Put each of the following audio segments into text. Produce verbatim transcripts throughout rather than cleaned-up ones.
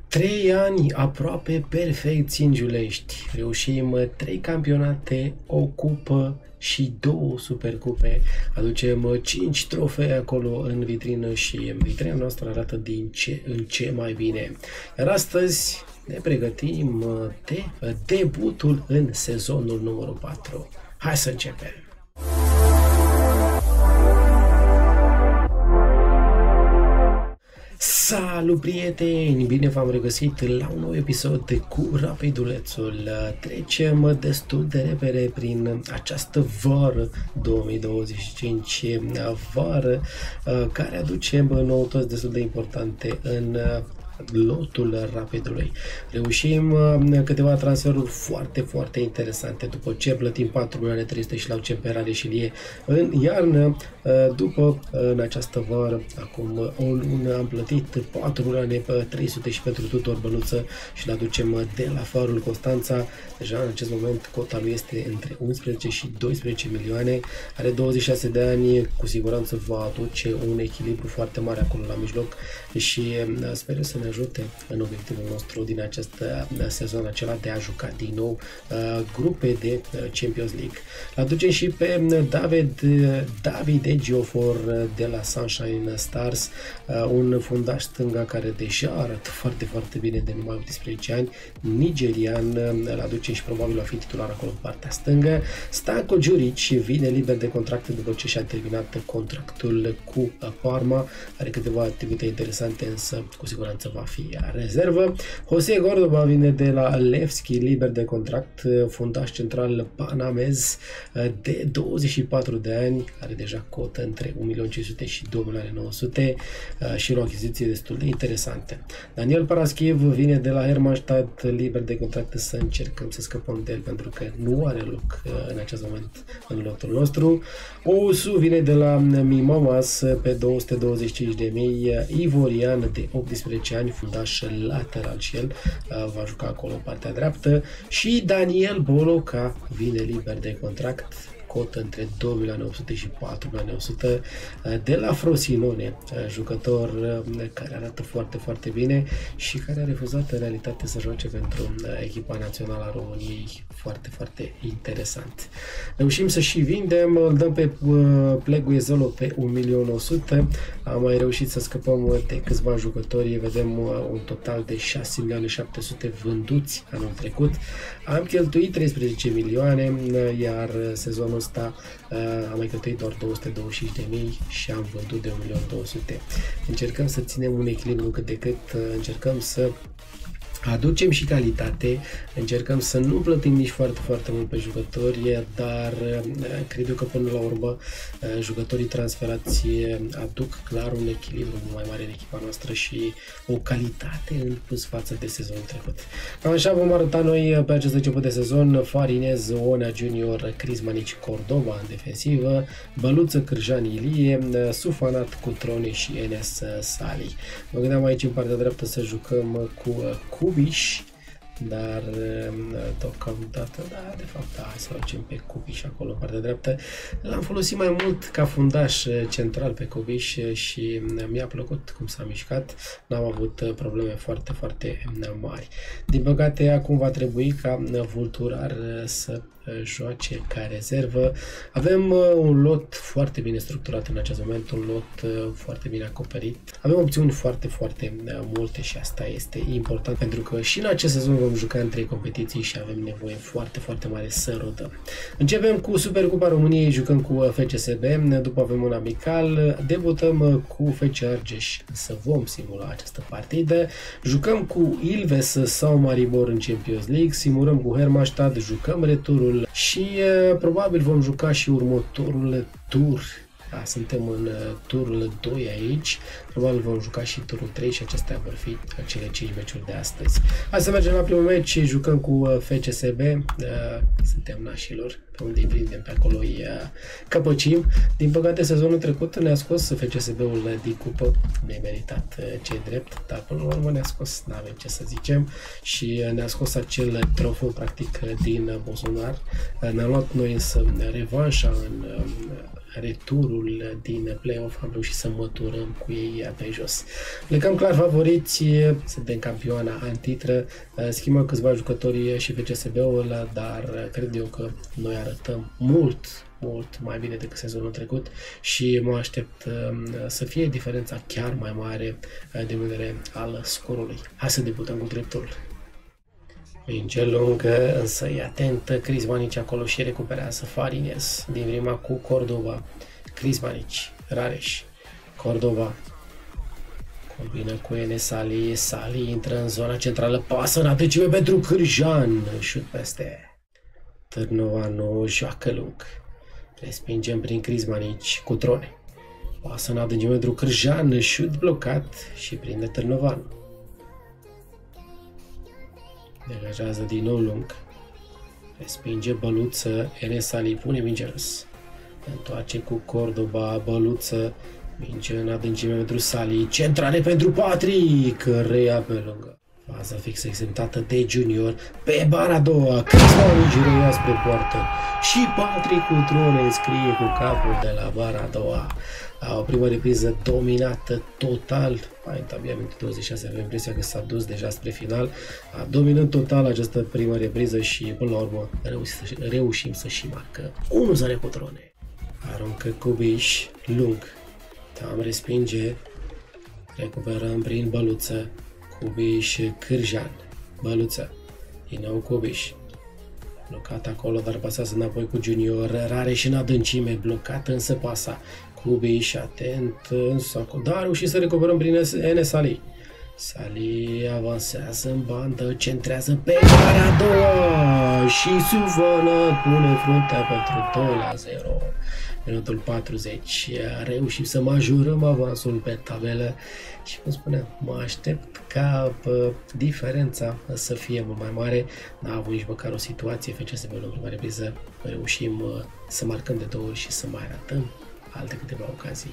Trei ani aproape perfecți în Giulești. Reușim trei campionate, o cupă și două supercupe. Aducem cinci trofee acolo în vitrină și vitrina noastră arată din ce în ce mai bine. Iar astăzi ne pregătim de debutul în sezonul numărul patru. Hai să începem! Salut prieteni! Bine v-am regăsit la un nou episod cu Rapidulețul. Trecem destul de repede prin această vară două mii douăzeci și cinci, vară care aduce noutăți destul de importante în lotul Rapidului. Reușim câteva transferuri foarte, foarte interesante după ce plătim patru milioane trei sute și la Cemperare și Lie în iarnă. După, în această vară, acum o lună, am plătit patru milioane trei sute și pentru Tudor Bănuță și l aducem de la Farul Constanța. Deja în acest moment cota lui este între unsprezece și doisprezece milioane. Are douăzeci și șase de ani, cu siguranță va aduce un echilibru foarte mare acolo la mijloc și sper să ne ajute în obiectivul nostru din acest sezon, acela de a juca din nou uh, grupe de uh, Champions League. L-aducem și pe David, David Ejiofor de la Sunshine Stars, uh, un fundaș stânga care deja arată foarte, foarte bine de numai optsprezece ani, nigerian. Îl aducem și probabil va fi titular acolo în partea stângă. Stanko Djuric vine liber de contract după ce și-a terminat contractul cu Parma. Are câteva activități interesante, însă cu siguranță va fi rezervă. José Gordoba vine de la Levski, liber de contract, fundaș central panamez de douăzeci și patru de ani, are deja cotă între un milion cinci sute și doi milioane nouă sute și o achiziție destul de interesantă. Daniel Paraschiv vine de la Hermannstadt, liber de contract, să încercăm să scăpăm de el pentru că nu are loc în acest moment în lotul nostru. Ousu vine de la Mimomas pe două sute douăzeci și cinci de mii, ivorian de optsprezece ani, fundaș lateral și el, va juca acolo în partea dreaptă. Și Daniel Boloca vine liber de contract, cotă între două milioane opt sute și patru milioane opt sute de la Frosinone, jucător care arată foarte, foarte bine și care a refuzat în realitate să joace pentru echipa națională a României. Foarte, foarte interesant. Reușim să și vindem, îl dăm pe Pleguiezolo pe un milion o sută. Am mai reușit să scăpăm de câțiva jucători, vedem un total de șase milioane șapte sute vânduți anul trecut. Am cheltuit treisprezece milioane, iar sezonul ăsta am mai cheltuit doar două sute douăzeci și cinci de mii și am vândut de un milion două sute. Încercăm să ținem un echilibru cât de cât, încercăm să aducem și calitate, încercăm să nu plătim nici foarte, foarte mult pe jucători, dar cred eu că până la urmă jucătorii transferați aduc clar un echilibru mai mare în echipa noastră și o calitate în plus față de sezonul trecut. Cam așa vom arăta noi pe acest început de sezon: Farinez, Onea Junior, Crismanici, Cordoba în defensivă, Băluță, Cârjan, Ilie, Sufanat, Cutrone și Enes Sali. Mă gândeam aici în partea dreaptă să jucăm cu Cubiș, dar deocamdată, da, de fapt, da, hai să facem pe Cubiș acolo în partea dreaptă. L-am folosit mai mult ca fundaș central pe Cubiș și mi-a plăcut cum s-a mișcat, n-am avut probleme foarte, foarte mari. Din păcate, acum va trebui ca Vulturar să joace ca rezervă. Avem un lot foarte bine structurat în acest moment, un lot foarte bine acoperit. Avem opțiuni foarte, foarte multe și asta este important pentru că și în acest sezon vom juca în trei competiții și avem nevoie foarte, foarte mare să rodăm. Începem cu Supercupa României, jucăm cu F C S B, după avem un amical, debutăm cu F C Argeș, să vom simula această partidă, jucăm cu Ilves sau Maribor în Champions League, simulăm cu Hermannstadt, jucăm returul și uh, probabil vom juca și următorul tur. Da, suntem în uh, turul doi aici, probabil vom juca și turul trei și acestea vor fi cele cinci meciuri de astăzi. Hai să mergem la primul meci, jucăm cu uh, F C S B, uh, suntem nașilor, pe unde îi prindem, pe acolo îi uh, căpăcim. Din păcate sezonul trecut ne-a scos F C S B-ul din cupă, nemeritat uh, ce drept, dar până la urmă ne-a scos, n-avem ce să zicem, și uh, ne-a scos acel trofeu practic din uh, buzunar. Uh, ne-a luat noi însă revanșa în uh, returul din play-off, am reușit să măturăm cu ei pe jos. Plecăm clar favoriți, suntem campioana în titră, schimbăm câțiva jucători și F C S B-ul, dar cred eu că noi arătăm mult, mult mai bine decât sezonul trecut și mă aștept să fie diferența chiar mai mare din vedere al scorului. Hai să debutăm cu dreptul. Minge lungă, însă e atentă Crismanici acolo și recuperează Farines din prima cu Cordova. Crismanici, Rareș, Cordova combină cu Enes Sali, Sali intră în zona centrală, pasă în adâncime pentru Cârjan, șut peste. Târnovanu joacă lung, respingem prin Crismanici cu Trone, pasă în adâncime pentru Cârjan, șut blocat și prinde Târnovanu. Degajează din nou lung, respinge Băluță, Enes Sali pune minge răs, întoarce cu Cordova, Băluță, minge în adâncime pentru Sali, centrare pentru Patrick, reia pe lungă. Fază fix executată de Junior, pe bara a doua, Crismanici reia spre poartă și Patrick cu Trone scrie cu capul de la bara a doua. La o primă repriză dominată total, mai abia minutul douăzeci și șase, avem impresia că s-a dus deja spre final, a dominat total această primă repriză și până la urmă reușim, reușim să și marcăm unu zero cu Trone. Aruncă Cubiș, lung, Tam respinge, recuperăm prin Băluță, Cubiș, Cârjan, Băluță, din nou Cubiș, blocat acolo, dar pasează înapoi cu Junior, Rareș în adâncime, blocat însă pasa, Cubiș, atent, însă, dar a reușit să recuperăm prin Enes Sali. Sali avansează în bandă, centrează pe gara a doua și Suvănă pune fruntea pentru doi la zero. Minutul patruzeci, reușim să majorăm avansul pe tabelă și, cum spuneam, mă aștept ca pă, diferența să fie mult mai mare. N-a avut nici măcar o situație F C S B-ul în prima repriză, reușim uh, să marcăm de două ori și să mai arătăm alte câteva ocazii.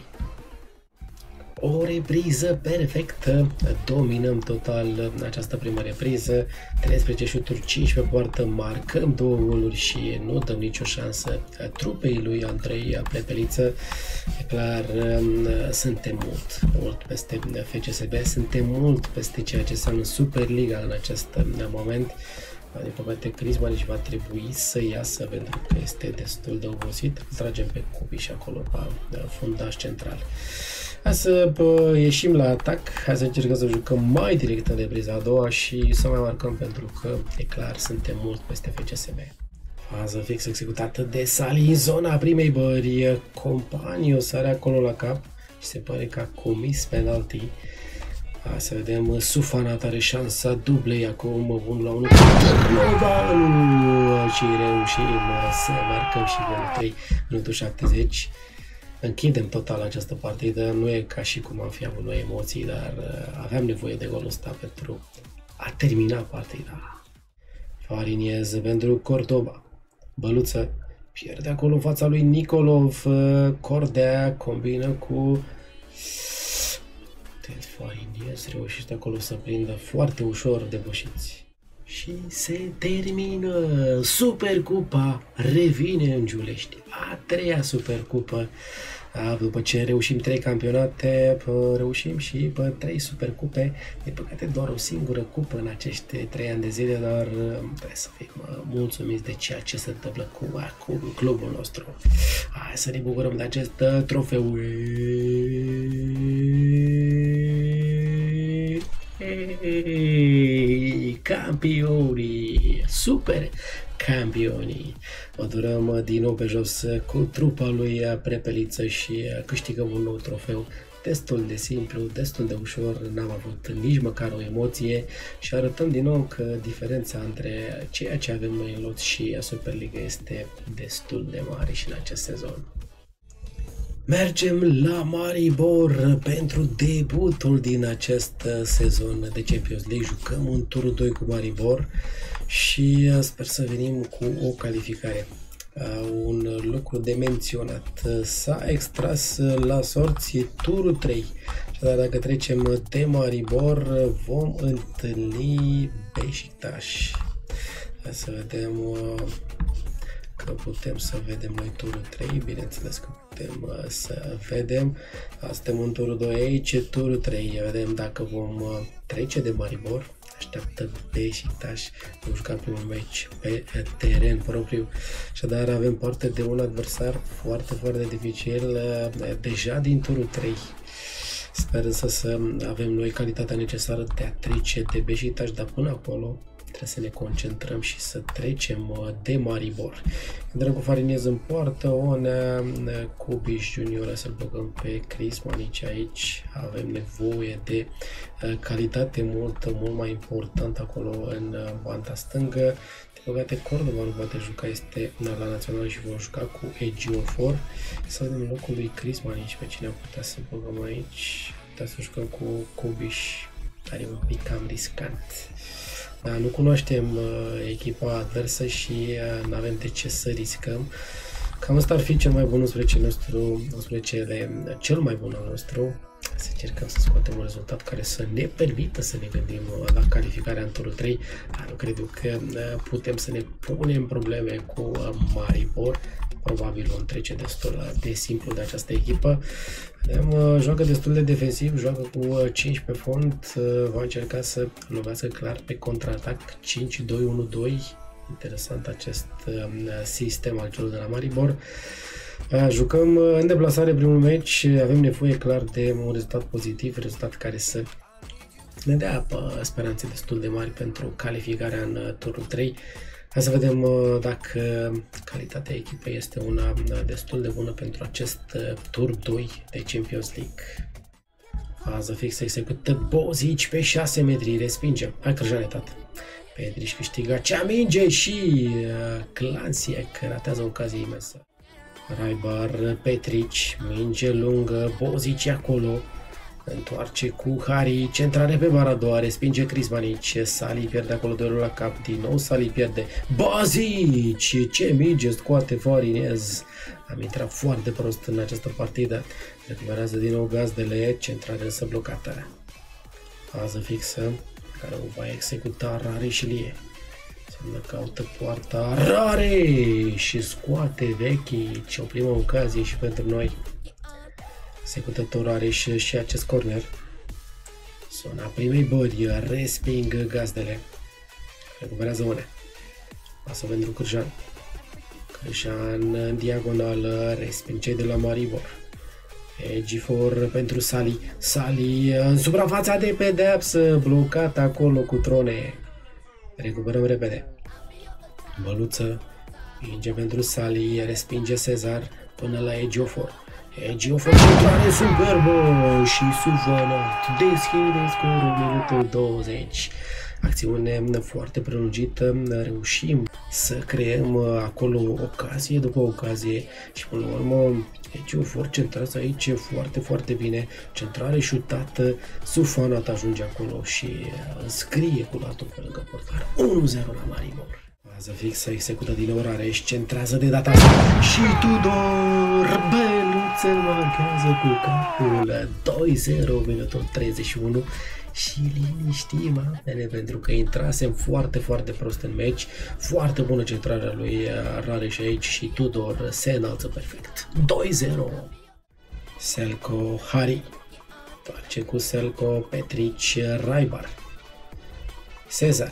O repriză perfectă, dominăm total această primă repriză, treisprezece șuturi, cinci pe poartă, marcăm două goluri și nu dăm nicio șansă trupei lui Andrei Prepeliță. E clar, suntem mult, mult peste F C S B, suntem mult peste ceea ce înseamnă Superliga în acest moment. Din păcate, Crismanici va trebui să iasă pentru că este destul de obosit. Îl tragem pe Cubiș acolo, pe fundaș central. Hai să pă, ieșim la atac, hai să încercăm să jucăm mai direct în repriza a doua și să mai marcăm pentru că, e clar, suntem mult peste F C S B. Fază fix executată de Sali în zona primei bări, Companiu sare acolo la cap și se pare că a comis penalti. Hai să vedem, Sufanat are șansa dublei acum, unu la unu cu Târnovanu și reușim să marcăm și de trei, minutul șaptezeci. Închidem total această partidă, nu e ca și cum am fi avut noi emoții, dar aveam nevoie de golul ăsta pentru a termina partida. Fariniez pentru Cordova, Băluță, pierde acolo în fața lui Nicolov, Cordea combină cu Fariniez, reușește acolo să prindă foarte ușor depășiți. Și se termină, Supercupa revine în Giulești, a treia Supercupă. După ce reușim trei campionate, reușim și pe trei Supercupe. De păcate doar o singură cupă în acești trei ani de zile, dar trebuie să fim mulțumiți de ceea ce se întâmplă cu, cu clubul nostru. Hai să ne bucurăm de acest trofeu. Hey, campionii, super campionii. O durăm din nou pe jos cu trupa lui Prepeliță și câștigăm un nou trofeu destul de simplu, destul de ușor, n-am avut nici măcar o emoție și arătăm din nou că diferența între ceea ce avem noi în lot și Superliga este destul de mare și în acest sezon. Mergem la Maribor pentru debutul din acest sezon de Champions League. Jucăm un turul doi cu Maribor și sper să venim cu o calificare. Un lucru de menționat, s-a extras la sorți turul trei. Dar dacă trecem de Maribor, vom întâlni Beşiktaş. Hai să vedem că putem să vedem noi turul trei, bineînțeles că putem uh, să vedem. Suntem în turul doi aici, turul trei, vedem dacă vom uh, trece de Maribor. Așteaptă Beşiktaş, vom juca primul meci pe teren propriu, așadar avem parte de un adversar foarte, foarte dificil uh, deja din turul trei. Sper să, să avem noi calitatea necesară de a trece de Beşiktaş, dar până acolo trebuie să ne concentrăm și să trecem de Maribor. Dragul Farinez în poartă, Onea, Kubiș Junior, să-l băgăm pe Crismanici aici. Avem nevoie de calitate mult, mult mai important acolo în banda stângă. De păcate Cordova nu poate juca, este la național și vom juca cu Ejiofor. Să vedem locul lui Crismanici, pe cine am putea să băgăm aici. Putea să jucăm cu Kubiș, dar e un pic cam riscant. Da, nu cunoaștem uh, echipa adversă și uh, nu avem de ce să riscăm. Cam asta ar fi cel mai bun unsprezece nostru, unsprezece cel mai bun al nostru. Să încercăm să scoatem un rezultat care să ne permită să ne gândim uh, la calificarea în turul trei. Dar nu cred că uh, putem să ne punem probleme cu uh, Maribor. Probabil vom trece destul de simplu de această echipă. Vedem, uh, joacă destul de defensiv, joacă cu cinci pe fond, uh, va încerca să lovească clar pe contraatac cinci doi unu doi. Interesant acest uh, sistem al celor de la Maribor. Uh, jucăm uh, în deplasare primul meci, avem nevoie clar de un rezultat pozitiv, rezultat care să ne dea uh, speranțe destul de mari pentru calificarea în uh, turul trei. Hai să vedem uh, dacă calitatea echipei este una uh, destul de bună pentru acest uh, tur doi de Champions League. Fază fixă execută Bozic pe șase metri, respingem. Hai Crăjane, tată. Petriș câștigă acea minge și uh, Clansiec ratează o ocazie imensă. Raibar, Petrici, minge lungă, Bozic acolo. Întoarce cu Hari, centrare pe bara a doua, respinge Crismanici, Sali pierde acolo doi la cap, din nou Sali pierde, Bozic, ce minge scoate Farinez, am intrat foarte prost în această partidă, recuperează din nou gazdele, centrare însă blocată, fază fixă, care o va executa Rare și Lie, înseamnă caută poarta, Rare și scoate Vechici, o primă ocazie și pentru noi. Executător are și, și acest corner. Sona primei bări, resping gazdele. Recuperează une. Pasă pentru Cârjan. Cârjan în diagonală, resping cei de la Maribor. Ejiofor pentru Sali. Sali în suprafața de pedeapsă, blocat acolo cu Trone. Recuperăm repede. Băluță. Minge pentru Sali, respinge Cezar până la Ejiofor. Ejiofor centrare superbă și Suvanat deschide scorul minutul douăzeci. Acțiune foarte prelungită, reușim să creăm acolo ocazie după ocazie și până la urmă Ejiofor centrează aici foarte, foarte bine. Centrare șutată, Sufanat ajunge acolo și scrie cu latul pe lângă portar. unu zero la Maribor. Fază fixă, execută din nou Rareș, centrează de data asta și Tudor Beluță marchează cu capul doi zero, minutul treizeci și unu și liniștim ambele pentru că intrasem foarte, foarte prost în meci, foarte bună centrarea lui Rareș aici și Tudor se înalță perfect. doi zero. Selko Hari, face cu Selko, Petrici, Raibar, Cezar.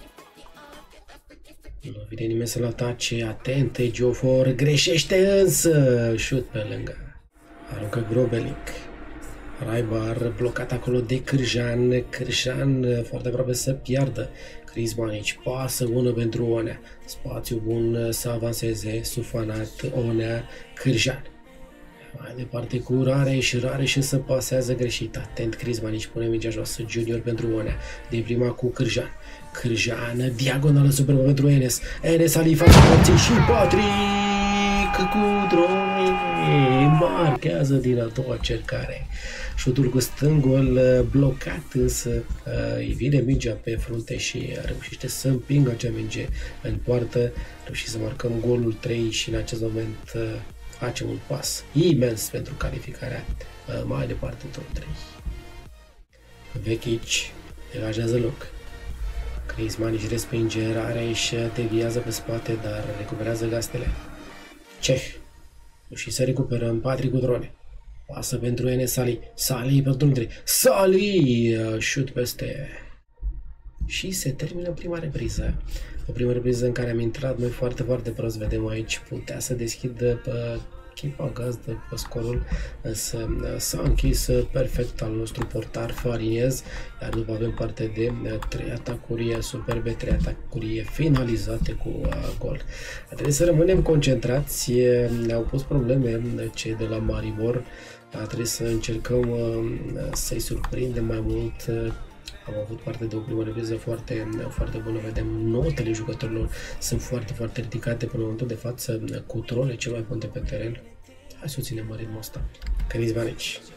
Nu vine nimeni să-l atace, atent, Ejiofor greșește însă, șut pe lângă, aruncă Grobelic, Raibar blocat acolo de Cârjan, Cârjan foarte aproape să piardă, Crismanici, pasă bună pentru Onea, spațiu bun să avanseze, Sufanat, Onea, Cârjan. Mai departe cu Rareș, Rareș să pasează greșit, atent Crismanici pune mingea joasă, Junior pentru Onea, de prima cu Cârjan. Cârjan, diagonală superbă pentru Enes. Enes Ali face porții și Patrick cu Drone marchează din a doua cercare. Șutul cu stângul blocat, însă îi vine mingea pe frunte și reușește să împingă acea minge în poartă. Reușește să marcăm golul trei și în acest moment face un pas imens pentru calificarea mai departe în turul trei. Vechici degajează loc. Griezmann își respinge rare și deviază pe spate, dar recuperează gazdele. Ceh. Și să recuperăm Patrick Cutrone. Pasă pentru Enes Sali. Sali pe drumul trei. Sali! Șut peste. Și se termină prima repriză. O primă repriză în care am intrat noi foarte, foarte prost. Vedem aici, putea să deschidă pe echipa gazdă pe scorul, însă s-a închis perfect al nostru portar Farinez, iar după avem parte de trei atacuri superbe, trei atacuri finalizate cu uh, gol. Trebuie să rămânem concentrați, ne-au pus probleme cei de la Maribor, trebuie să încercăm uh, să-i surprindem mai mult. Am avut parte de o primă repriză foarte, foarte bună, vedem notele jucătorilor sunt foarte, foarte ridicate până în momentul de față, Cutrone cel mai bun de pe teren. Hai să o ținem ritmul ăsta. Griezmann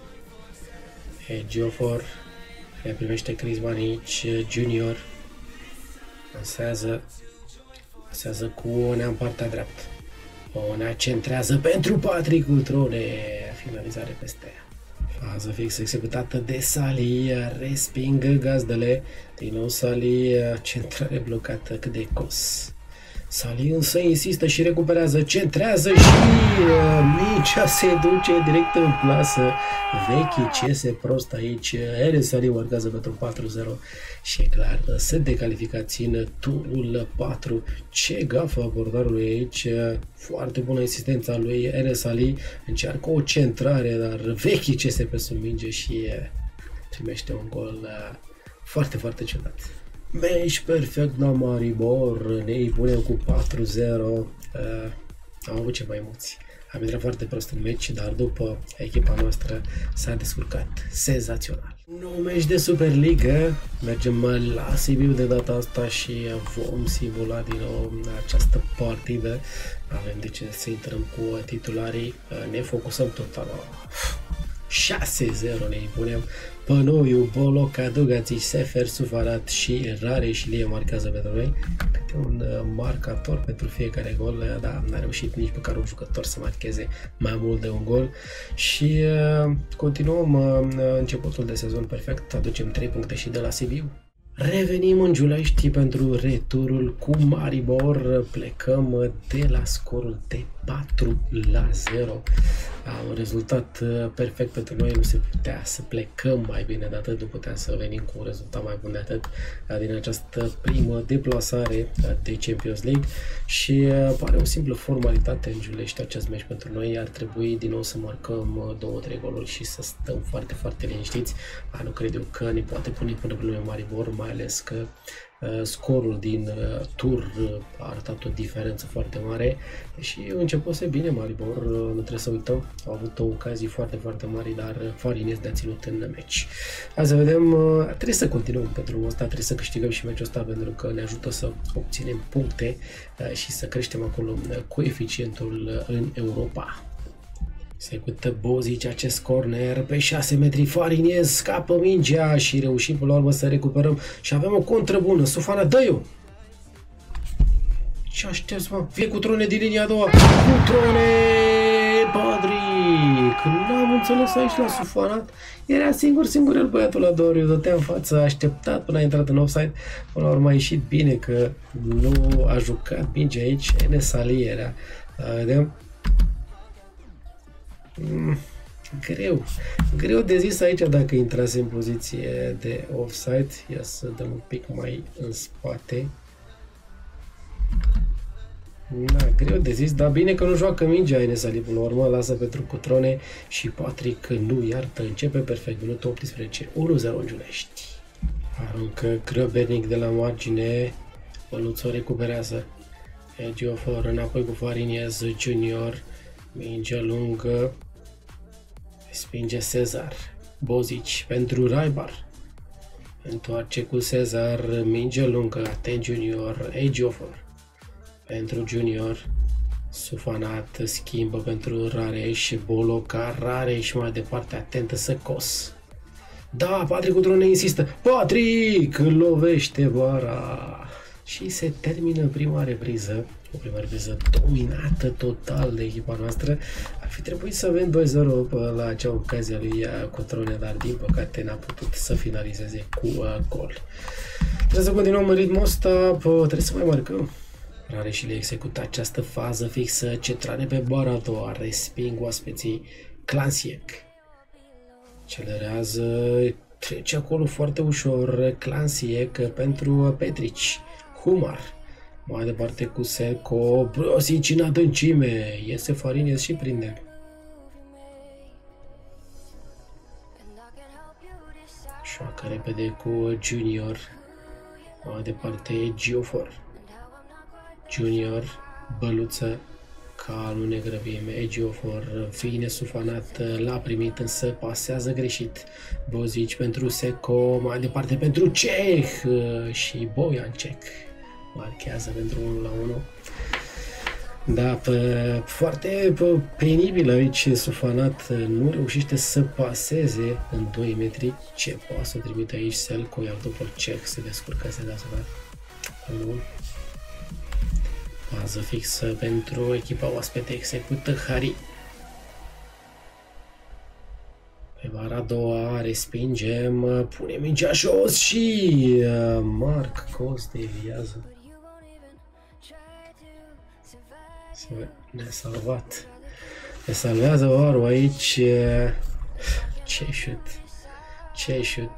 Ejiofor, care primește Griezmann Junior, lansează, lansează cu Onea în partea dreaptă. Onea centrează pentru Patrick Cutrone, finalizare peste ea. Fază fix executată de Sali, resping gazdele, din nou Sali, centrare blocată, cât de cos. Sali însă insistă și recuperează, centrează și uh, mingea se duce direct în plasă. Vechi ce se prost aici, Enes Sali marchează pentru patru zero și e clar, se decalificați în turul patru. Ce gafă abordarului aici, foarte bună insistența lui Enes Sali, încearcă o centrare, dar Vechi ce se pe sub minge și uh, primește un gol uh, foarte, foarte ciudat. Meci perfect la Maribor, ne punem cu patru zero, uh, am avut ceva emoții. Am intrat foarte prost în meci, dar după echipa noastră s-a descurcat senzațional. Nou meci de Superliga, mergem la Sibiu de data asta și vom simula din nou această partidă. Avem de ce să intrăm cu titularii, ne focusăm total la șase zero, ne impunem. Pănoiu, Boloc, Adugați, Sefer, Sufarat și Rare și Lie marchează pentru noi. Câte un uh, marcator pentru fiecare gol, dar n-a reușit nici măcar un jucător să marcheze mai mult de un gol. Și uh, continuăm uh, începutul de sezon perfect, aducem trei puncte și de la Sibiu. Revenim în Giulești pentru returul cu Maribor, plecăm de la scorul de patru la zero. Un rezultat perfect pentru noi, nu se putea să plecăm mai bine de atât, nu putea să venim cu un rezultat mai bun de atât din această primă deplasare de Champions League și pare o simplă formalitate în Giulești acest meci pentru noi, ar trebui din nou să marcăm două trei goluri și să stăm foarte, foarte liniștiți. Nu cred eu că ne poate pune până pe lumea Maribor, mai ales că uh, scorul din uh, tur uh, a arătat o diferență foarte mare și începuse bine Maribor, uh, nu trebuie să uităm, au avut o ocazie foarte, foarte mare, dar uh, Farinez ne-a ținut în meci. Hai să vedem, uh, trebuie să continuăm pe drumul ăsta, trebuie să câștigăm și meciul ăsta pentru că ne ajută să obținem puncte uh, și să creștem acolo uh, coeficientul uh, în Europa. Execută Bozic acest corner pe șase metri, Farinez scapă mingea și reușim până la urmă să recuperăm și avem o contră bună. Sufana, dă-i-o! Ce aștepți, mă? Fie Cutrone din linia a doua. Cutrone! Patrick! N-am înțeles aici la Sufana. Era singur, singur el băiatul la Doriu, dătea în față, a așteptat până a intrat în offside. Până la urmă a ieșit bine că nu a jucat mingea aici. Enes Sali era. Vedem? Mm, greu, greu de zis aici dacă intrase în poziție de offside. Ia să dăm un pic mai în spate. Da, greu de zis, dar bine că nu joacă mingea Enes Sali până la urmă, lasă pentru Cutrone și Patrick nu iartă, începe perfect, minutul optsprezece, unu zero în Giulești. Aruncă grăbernic de la margine, Băluț o recuperează, Ejiofor înapoi cu Farinez Junior, minge lungă, spinge Cezar, Bozic pentru Raibar, întoarce cu Cezar, minge lungă, atent Junior, Ejiofor pentru Junior, Sufanat schimbă pentru Rareș, Boloca, Rareș mai departe, atentă să Cos. Da, Patrick Cutrone insistă, Patrick lovește bara și se termină prima repriză. o primă repriză dominată total de echipa noastră. Ar fi trebuit să avem doi zero la acea ocazie a lui Cotrone, dar din păcate n-a putut să finalizeze cu uh, gol. Trebuie să continuăm în ritmul ăsta, trebuie să mai marcăm. Rare și le execută această fază fixă, centrare pe bara a doua, resping oaspeții Clansiec. Accelerează, trece acolo foarte ușor Clansiec pentru Petrici. Humar. Mai departe cu Selco, Brosici în adâncime, iese Farines și prinde. Șoacă repede cu Junior, mai departe Geofor. Junior, băluță, ca nu ne grăbim, Ejiofor, fine sufanat, l-a primit, însă pasează greșit. Bozici pentru Seco, mai departe pentru Ceh și Bojan Cech marchează pentru unu la unu. Da, pe, foarte pe, penibil aici Sufanat, nu reușește să paseze în doi metri. Ce poate să trimite aici Selco, iar după Cech se descurcă, se dă nu. Fază fixă pentru echipa oaspete, execută Hari. Pe bara a doua respingem, pune mingea jos și Marc Cos deviază. Ne-a salvat. Ne salvează Oaru aici. Ce șut. Ce șut.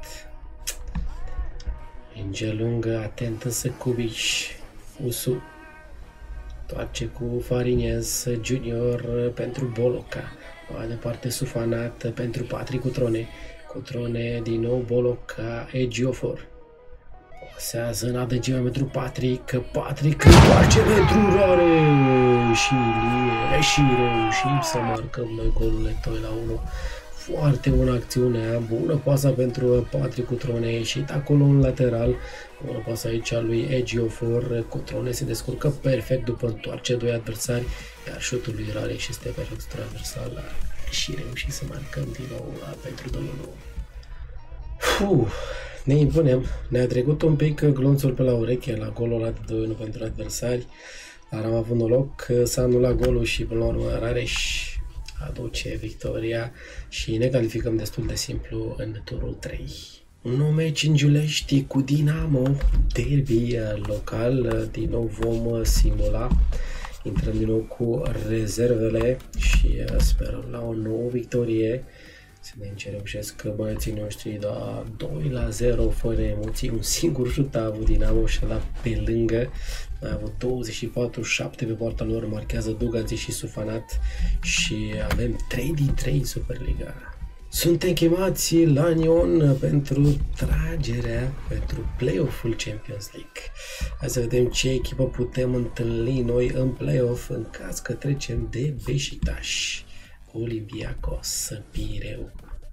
Minge lungă, atent însă Cubici. Usu. Toarce cu Farines Junior pentru Boloca. Mai departe Sufanat pentru Patrick Cutrone. Cutrone din nou Boloca, Ejiofor. Pasează în adâncime pentru Patrick. Patrick întoarce pentru Rare și Ilie și reușim să marcăm noi golurile doi la unu. Foarte bună acțiune, bună pasă pentru Patrick Cutrone, ieșit acolo în lateral. Bună pasă aici a lui Ejiofor. Cutrone se descurcă perfect după întoarce doi adversari, iar șutul lui Rare și este perfect transversal și reușim să marcăm din nou pentru doi unu. Fuh. Ne impunem, ne-a trecut un pic glonțul pe la ureche la golul ăla de doi unu pentru adversari, dar am avut noroc să anulat golul și până la urmă Rareș aduce victoria și ne calificăm destul de simplu în turul trei. Un nou meci în Giulești cu Dinamo, derby local, din nou vom simula, intrăm din nou cu rezervele și sperăm la o nouă victorie. Să ne reușesc băieții noștri, da, doi la zero fără emoții, un singur șut a avut Dinamo și la pe lângă, a avut douăzeci și patru șapte pe poarta lor, marchează Duganții și Sufanat și avem trei din trei în Superliga. Suntem chemați la Nyon pentru tragerea pentru play-off-ul Champions League. Hai să vedem ce echipă putem întâlni noi în play-off în caz că trecem de Beşiktaş. Olympiacos Pireu.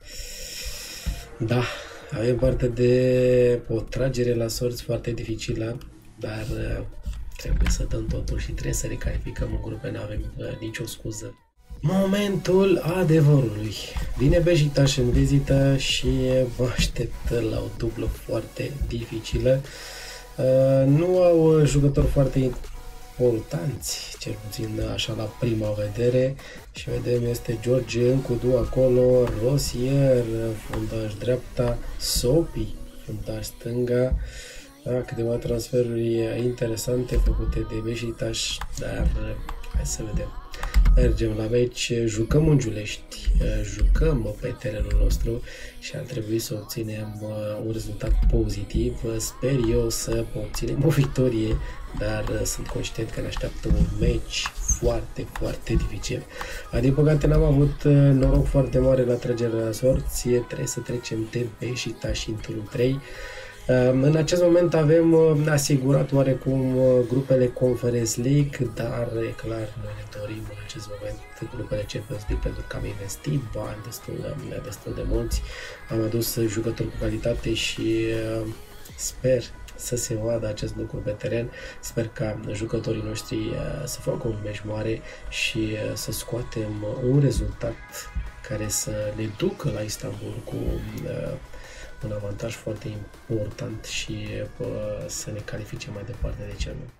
Da, avem parte de o tragere la sorți foarte dificilă, dar trebuie să dăm totul și trebuie să recalificăm în grupe, nu avem nicio scuză. Momentul adevărului. Vine Beşiktaş în vizită și vă așteptă la o dublă foarte dificilă. Nu au jucători foarte importanți, cel puțin așa la prima vedere, și vedem este George Încudu acolo, Rosier, fundaș dreapta, Sopi, fundaș stânga. Da, câteva transferuri interesante făcute de Beşiktaş, dar hai să vedem. Mergem la meci, jucăm în Giulești, jucăm pe terenul nostru și ar trebui să obținem un rezultat pozitiv. Sper eu să obținem o victorie, dar sunt conștient că ne așteaptă un meci foarte, foarte dificil. Din păcate n-am avut noroc foarte mare la tragerea la sorți, trebuie să trecem de Beşiktaş în turul trei. În acest moment avem asigurat oarecum grupele Conference League, dar e clar, noi ne dorim în acest moment grupele Champions League pentru că am investit bani destul, destul de mulți, am adus jucători cu calitate și sper să se vadă acest lucru pe teren. Sper ca jucătorii noștri să facă un meci mare și să scoatem un rezultat care să ne ducă la Istanbul cu un avantaj foarte important și uh, să ne califice mai departe de cel.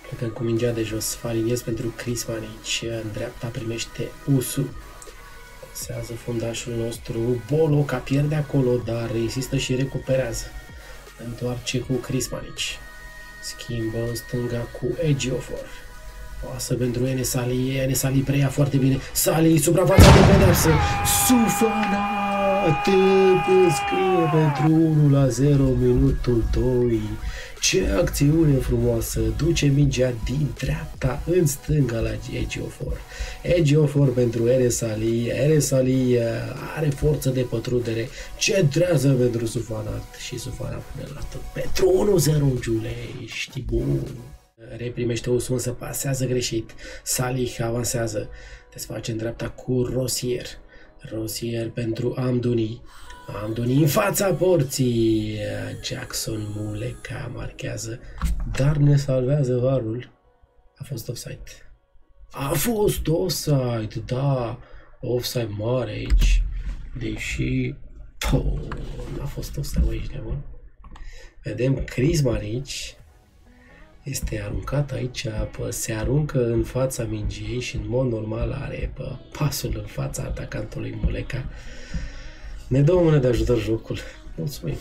Plecăm cu mingea de jos, Faliniez pentru Crismanici, în dreapta primește Usu. Pasează fundașul nostru, Boloca pierde acolo, dar insistă și recuperează. Întoarce cu Crismanici. Schimbă în stânga cu Ejiofor. Pasă pentru Enesali, Enesali preia foarte bine. Sali, suprafața de pedeapsă. Sufana te înscrie pentru unu la zero, minutul doi. Ce acțiune frumoasă! Duce mingea din dreapta în stânga la Ejiofor. Ejiofor pentru Enesali. Enesali are forță de pătrundere. Centrează pentru Sufanat. Și Sufanat pune la tot. Pentru unu zero Giulești. Bun. Reprimește Usu, însă pasează greșit. Salih avansează. Desface în dreapta cu Rosier. Rosier pentru Amdouni. Amdouni în fața porții. Jackson Muleca marchează, dar ne salvează varul. A fost offside. A fost offside, da. Offside mare aici. Deși... Oh, n-a fost offside aici, nebun. Vedem Crismanici. Este aruncat aici, pă, se aruncă în fața mingii și în mod normal are pă, pasul în fața atacantului Muleca. Ne dă o mână de ajutor jocul. Mulțumim.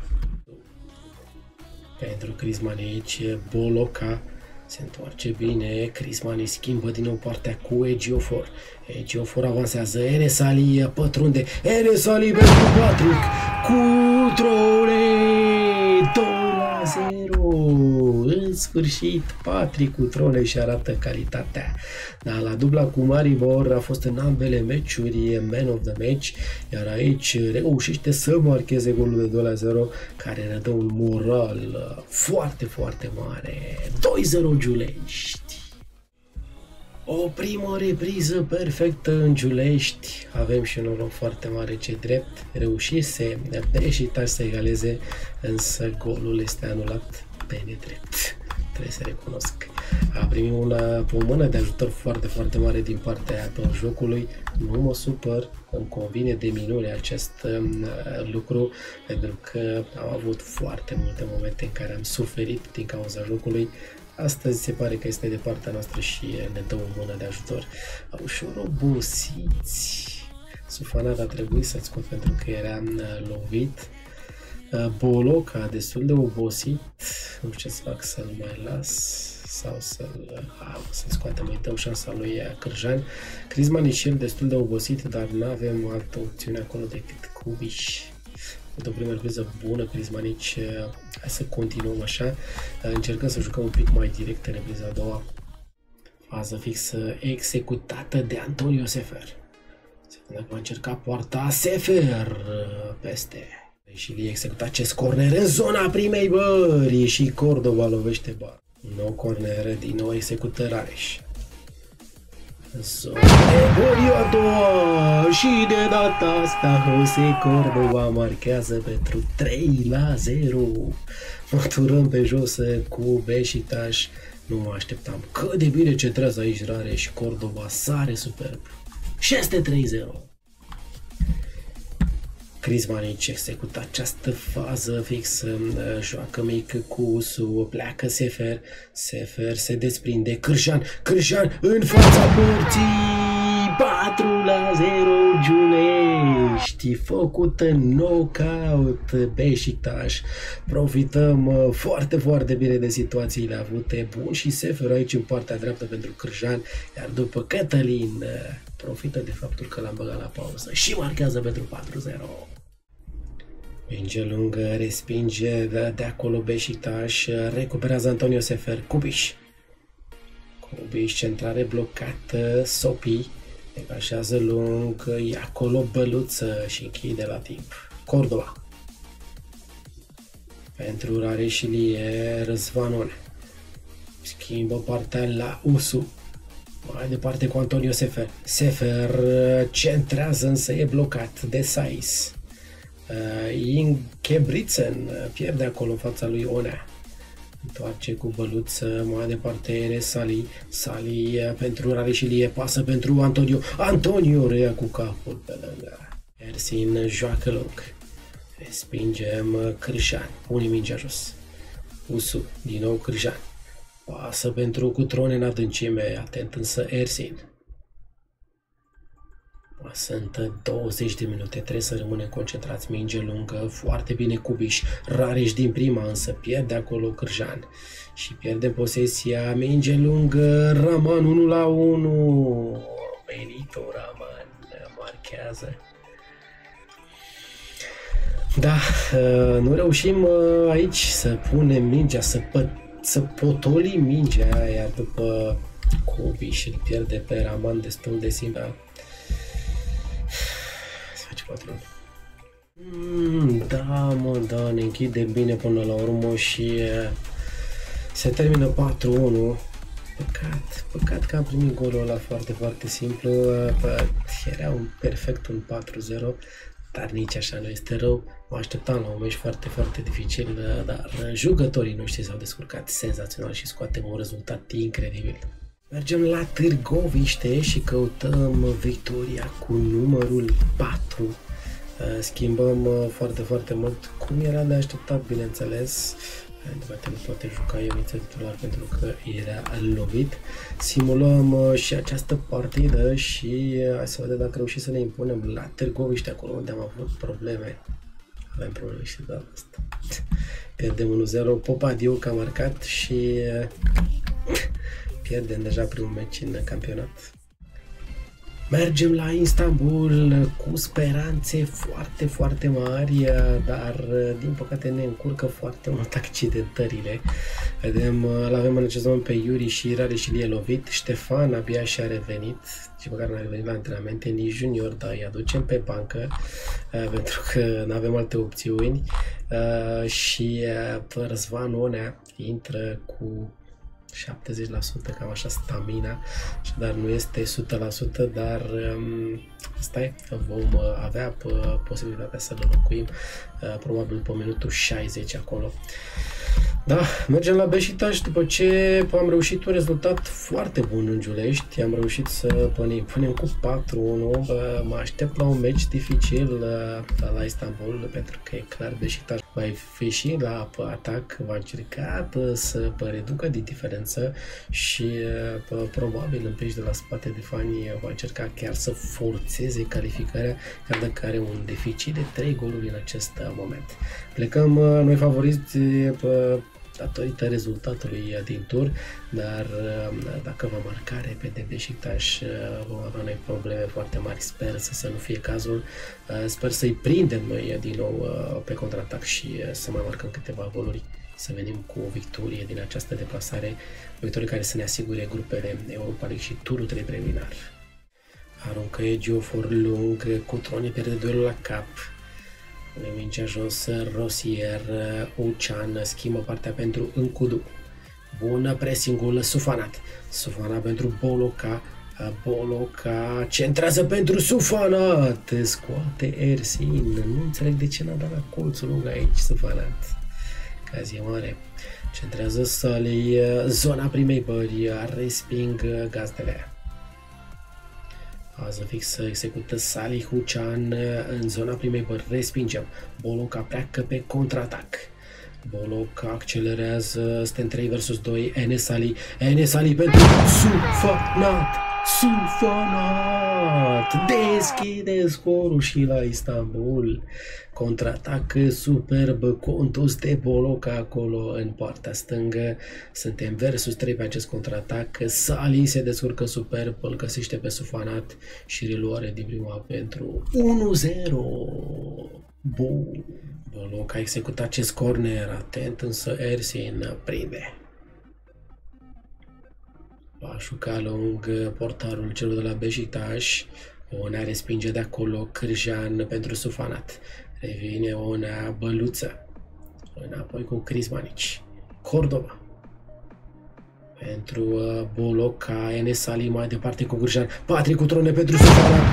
Pentru Crismanici, Boloca se întoarce bine. Crismanici schimbă din nou partea cu Ejiofor. Ejiofor avansează. Enesali pătrunde. Enesali pentru Patrick. Cu trole. doi la zero. În sfârșit, Patrick cu trole și arată calitatea. Dar la dubla cu Maribor a fost în ambele meciuri man of the match, iar aici reușește să marcheze golul de doi la zero, care ne dă un moral foarte, foarte mare. doi zero Giulești. O primă repriză perfectă în Giulești. Avem și un noroc foarte mare, ce drept. Reușise Beşiktaş să egaleze, însă golul este anulat pe nedrept. Trebuie să recunosc. A primit una, o mână de ajutor foarte, foarte mare din partea jocului. Nu mă supăr, îmi convine de minune acest uh, lucru, pentru că am avut foarte multe momente în care am suferit din cauza jocului. Astăzi se pare că este de partea noastră și ne dă o mână de ajutor. Ușor obosiți. Sufanat a trebuit să-ți scot pentru că era lovit. Boloca destul de obosit. Nu știu ce să fac, să-l mai las sau să-l să scoatem. Îi dăm șansa lui Cârjan. Crismanici și el destul de obosit, dar nu avem altă opțiune acolo decât Cubiș. De o primă repriză bună, Crismanici. Hai să continuăm așa. Încercăm să jucăm un pic mai direct în repriza a doua. Fază fixă executată de Antonio Sefer. Dacă va încerca poarta Sefer peste. Și li executa acest corner în zona primei bări și Cordova lovește bar. Nou corner, din nou execută Rareș. Zona de bări a doua și de data asta Jose Cordova marchează pentru trei la zero. Măturăm pe jos cu Beşiktaş. Nu mă așteptam. Cât de bine centrează aici Rareș, Cordova sare superb. Și este trei zero. Crismanici execută această fază fixă, joacă mic cu Usu, pleacă Sefer, Sefer se desprinde, Cârjan, Cârjan în fața porții, patru la zero Giulești, făcută knockout Beşiktaş. Profităm foarte, foarte bine de situațiile avute, bun și Sefer aici în partea dreaptă pentru Cârjan, iar după Cătălin profită de faptul că l-am băgat la pauză și marchează pentru patru zero. Minge lungă, respinge de, de acolo Beşiktaş, recuperează Antonio Sefer, Cubiș. Cubiș, centrare blocată, Sopi, degajează lung, e acolo Băluță și închide la timp. Cordova. Pentru Rareș și Lie, Răzvanone. Schimbă partea la Usu. Mai departe cu Antonio Sefer. Sefer centrează, însă e blocat de Saiz. Uh, Ingebrigtsen pierde acolo în fața lui Onea. Întoarce cu Băluță, mai departe Enesali. Sali pentru Rareș și Lie, pasă pentru Antonio. Antonio reia cu capul pe lângă. Ersin joacă lung. Respingem Cârjan. Pune mingea jos. Usu, din nou Cârjan. Pasă pentru Cutrone în adâncime, atent însă Ersin. Sunt douăzeci de minute, trebuie să rămânem concentrați, minge lungă, foarte bine Cubiș, Rareș din prima, însă pierde acolo Cârjan și pierde posesia, minge lungă, Raman unu la unu, Benito Raman marchează. Da, nu reușim aici să punem mingea, să, pă, să potolim mingea aia după Cubiș, îl pierde pe Raman destul de simplu. Mm, da, mă, da, ne închide bine până la urmă și uh, se termină patru unu. Păcat, păcat că am primit golul ăla foarte, foarte simplu. Uh, era un perfect un patru zero, dar nici așa nu este rău. Mă așteptam la un meci foarte, foarte dificil, uh, dar jucătorii noștri s-au descurcat senzațional și scoatem un rezultat incredibil. Mergem la Târgoviște și căutăm victoria cu numărul patru. Schimbăm foarte, foarte mult, cum era de așteptat, bineînțeles. Poate nu poate juca Ioniță titular pentru că era lovit. Simulăm și această partidă și hai să vedem dacă reușim să ne impunem la Târgoviște, acolo unde am avut probleme. Avem probleme și de asta. Pierdem unu zero, Popadiu că a marcat și pierdem deja primul meci în campionat. Mergem la Istanbul cu speranțe foarte, foarte mari, dar din păcate ne încurcă foarte mult accidentările. Vedem, îl avem în acest moment pe Yuri și Rareș Ilie lovit, Ștefan abia și-a revenit, și măcar n-a revenit la antrenamente, nici junior, dar îi aducem pe bancă pentru că nu avem alte opțiuni și Răzvan Onea intră cu șaptezeci la sută, cam așa, stamina, dar nu este o sută la sută, dar um, stai, vom avea posibilitatea să-l înlocuim uh, probabil pe minutul șaizeci acolo. Da, mergem la Beşiktaş după ce am reușit un rezultat foarte bun în Giulești, am reușit să ne impunem cu patru unu, mă aștept la un meci dificil la Istanbul, pentru că e clar Beşiktaş va fi și la atac, va încerca să reducă din diferență și probabil în pești de la spate de fani va încerca chiar să forțeze calificarea, chiar dacă are un deficit de trei goluri în acest moment. Plecăm noi favoriți datorită rezultatului din tur, dar dacă va marca repede Beşiktaş vom avea noi probleme foarte mari. Sper să, să nu fie cazul, sper să-i prindem noi din nou pe contraatac și să mai marcăm câteva goluri, să venim cu o victorie din această deplasare, o victorie care să ne asigure grupele Europa League și turul de preliminar. Aruncă Ejiofor lung, Cutrone pierde duelul la cap. Pune mingea jos, Rosier, Ucan schimbă partea pentru Încudu. Bună pressingul, Sufanat. Sufanat pentru Boloca. Boloca centrează pentru Sufanat. Scoate Ersin. Nu înțeleg de ce n-a dat la colțul lung aici Sufanat. Caz e mare. Centrează Sali. Zona primei bări. Resping gazdele. Fază fixă execută Salih Ucan în zona primei bări, respingem. Boloca pleacă pe contraatac. Boloca accelerează, suntem trei versus doi, Enes Ali, Enes Ali pentru Sufanat, Sufanat, deschide scorul și la Istanbul. Contraatac superb, condus de Boloca acolo în partea stângă. Suntem versus trei pe acest contraatac. Sali se descurcă superb, îl găsește pe Sufanat și reluare din prima pentru unu zero. Bun. Boloca a executat acest corner, atent însă Ersin prinde. Va juca lung portarul celor de la Beşiktaş. Onea respinge de acolo Cârjan pentru Sufanat. Revine Onea, Băluță. Înapoi cu Crismanici. Cordova. Pentru uh, Boloca, Enes Ali mai departe cu Cârjan. Patrick Cutrone pentru Sufanat.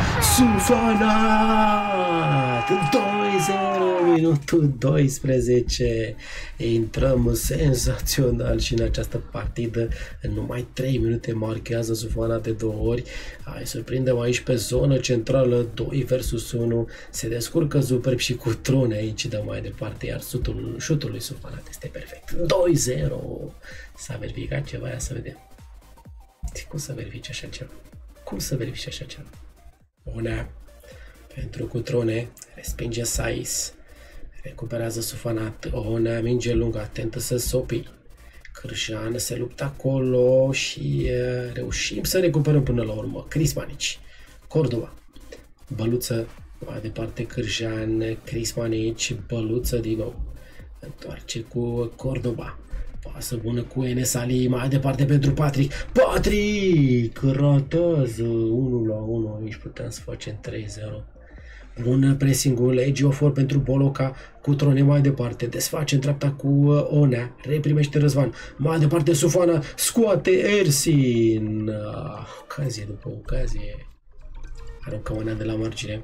Sufanat! doi zero, minutul doisprezece. Intrăm senzațional și în această partidă. În numai trei minute marchează Sufanat de două ori. Hai să prindem aici pe zonă centrală, doi versus unu. Se descurcă superb și Cutrone aici dă mai departe, iar șutul, șutul lui Sufanat este perfect. doi zero. S-a verificat ceva, ia să vedem. Cum să verifici așa ceva? Cum să verifici așa ceva? Onea pentru Cutrone, respinge Sais, recuperează Sufanat, Onea minge lungă, atentă să Sopi. Cârjan se luptă acolo și uh, reușim să recuperăm până la urmă. Crismanici, Cordova, Băluță, mai departe Cârjan, Crismanici, Băluță din nou. Întoarce cu Cordova. Pasă bună cu Enes Ali, mai departe pentru Patrick. Patrick! Ratează unu la unu, aici puteam să facem trei zero. Bună pressing-ul, Ejiofor pentru Boloca, Cutrone mai departe, desface în treapta cu Onea, reprimește Răzvan, mai departe Sufana, scoate Ersin. Ah, ocazie după ocazie. Aruncă Onea de la margine.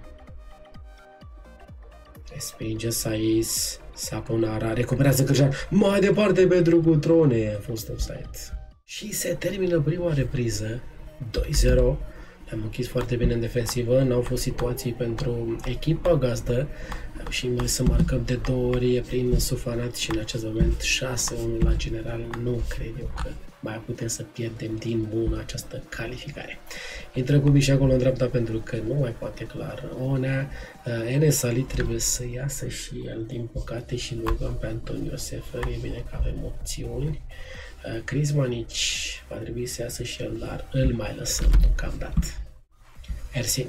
Respinge Sais, sapă un ara, recuperează Cârjan, mai departe pentru Cutrone, a fost offside. Și se termină prima repriză, doi zero. Am închis foarte bine în defensivă, n-au fost situații pentru echipa gazdă și noi să marcăm de două ori prin Sufanat și în acest moment șase unu la general. Nu cred eu că mai putem să pierdem din bună această calificare. Intră cu Biși acolo în dreapta pentru că nu mai poate clar Onea. Enes Ali trebuie să iasă și el din păcate și rugăm pe Antonio Sefer. E bine că avem opțiuni. Crismanici va trebui să iasă și el, dar îl mai lăsăm deocamdată. Ersin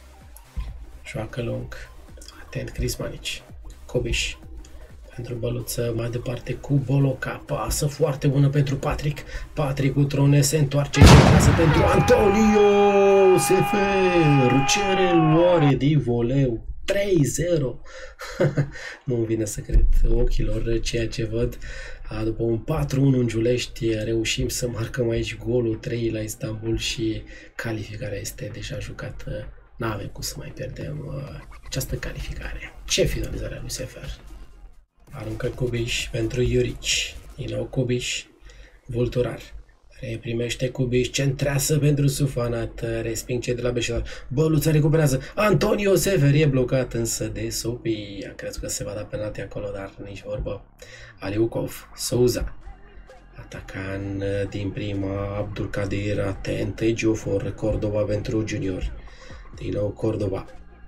joacă lung, atent Crismanici, Cobiș pentru Băluță, mai departe cu Boloca, pasă foarte bună pentru Patrick, Patrick Cutrone se întoarce și pasă pentru Antonio Sefer, cere luare de voleu. trei zero. Nu-mi vine să cred ochilor ceea ce văd. După un patru unu în Giulești reușim să marcăm aici golul trei la Istanbul și calificarea este deja jucată. N-avem cum să mai pierdem această calificare. Ce finalizare a lui Sefer. Aruncă Cubiș pentru Iurici. Din nou Cubiș, Vulturar. Reprimește Cubiș, centrează pentru Sufanat, resping cei de la Beșelar. Băluță recuperează, Antonio Sefer e blocat însă de Sopi. A crezut că se va da penalti acolo, dar nici vorbă. Aliukov, Souza. Atacan din prima, Abdulkadir, atent, Ejiofor, Cordova pentru Junior. Din nou Cordova.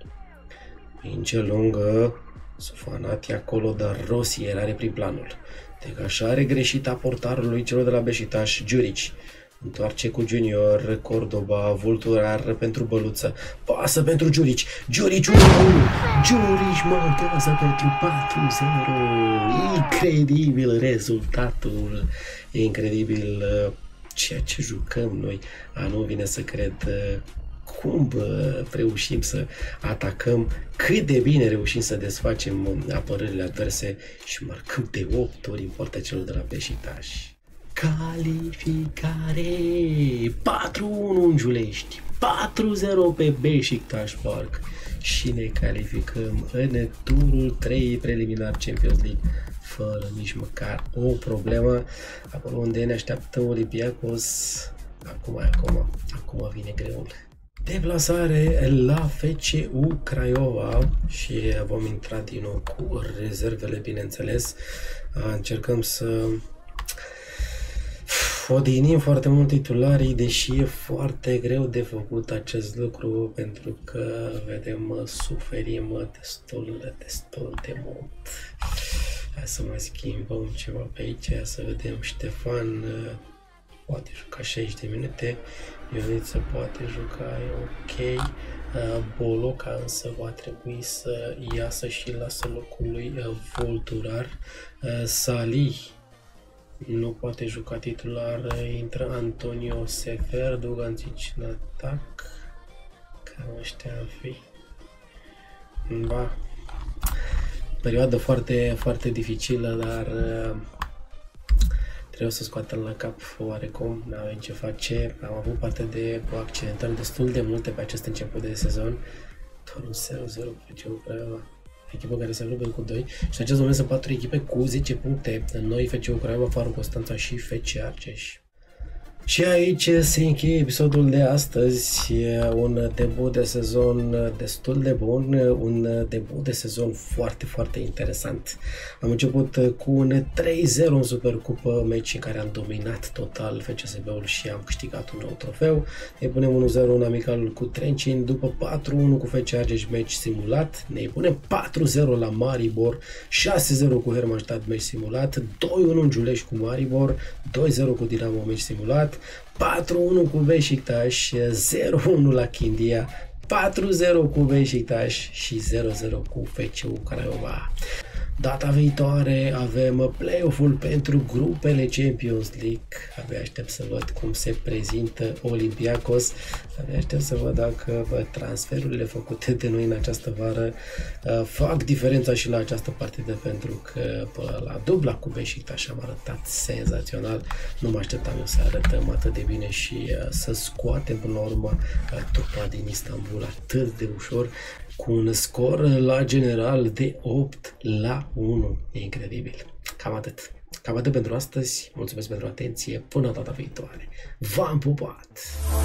Minge lungă, Sufanat e acolo, dar Rossi era prin planul. Degajare greșită a portarului celor de la Beșiktaş, Jurici. Întoarce cu Junior, Cordova, Vulturar pentru Băluță. Pasă pentru Jurici. Jurici unu unu. Jurici marchează pentru patru zero. Incredibil rezultatul. E incredibil ceea ce jucăm noi. A, nu vine să cred cum bă, reușim să atacăm, cât de bine reușim să desfacem apărările adverse și marcăm de opt ori în poarta celor de la Beşiktaş. Calificare! patru unu în Giulești, patru zero pe Beşiktaş Park și ne calificăm în turul trei preliminar Champions League fără nici măcar o problemă. Acolo unde ne așteaptă Olympiacos, acum, acum, acum vine greul. Deplasare la F C U Craiova și vom intra din nou cu rezervele, bineînțeles. Încercăm să odinim foarte mult titularii, deși e foarte greu de făcut acest lucru pentru că vedem, suferim destul, destul de mult. Hai să mai schimbăm ceva pe aici, să vedem. Ștefan poate juca șaizeci de minute, Ioniță poate juca, e ok. Boloca însă va trebui să iasă și lasă locul lui Vulturar. Salih nu poate juca titular, intră Antonio Sefer, Duganțici în atac. Cam ăștia ar fi. Ba. Perioadă foarte, foarte dificilă, dar trebuie să scoatem la cap oarecum, n-avem ce face. Am avut parte de accidentări destul de multe pe acest început de sezon. Doar un zero zero pe F C U Craiova, echipă care se luptă cu doi. Și în acest moment sunt patru echipe cu zece puncte. Noi, F C U Craiova, Farul Constanța și F C Argeș. Și aici se încheie episodul de astăzi, un debut de sezon destul de bun, un debut de sezon foarte, foarte interesant. Am început cu un trei zero în Supercupă, meci în care am dominat total F C S B-ul și am câștigat un nou trofeu. Ne punem unu zero în amicalul cu Trencin, după patru unu cu F C Argeș, meci simulat. Ne punem patru zero la Maribor, șase zero cu Hermannstadt, meci simulat, doi unu în Giulești cu Maribor, doi zero cu Dinamo, meci simulat, patru unu cu Beşiktaş, zero unu la Chindia, patru zero cu Beşiktaş și zero zero cu F C U Craiova. Data viitoare avem play-off-ul pentru grupele Champions League. Abia aștept să văd cum se prezintă Olympiacos. Abia aștept să văd dacă bă, transferurile făcute de noi în această vară uh, fac diferența și la această partidă, pentru că bă, la dubla cu Beşiktaş am arătat senzațional. Nu mă așteptam eu să arătăm atât de bine și uh, să scoatem până la urmă uh, trupa din Istanbul atât de ușor, cu un scor la general de opt la unu. E incredibil. Cam atât. Cam atât pentru astăzi. Mulțumesc pentru atenție. Până data viitoare. V-am pupat!